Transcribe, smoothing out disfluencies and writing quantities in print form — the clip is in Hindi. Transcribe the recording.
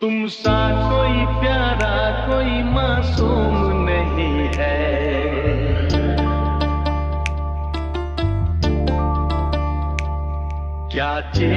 तुम सा कोई प्यारा कोई मासूम नहीं है। क्या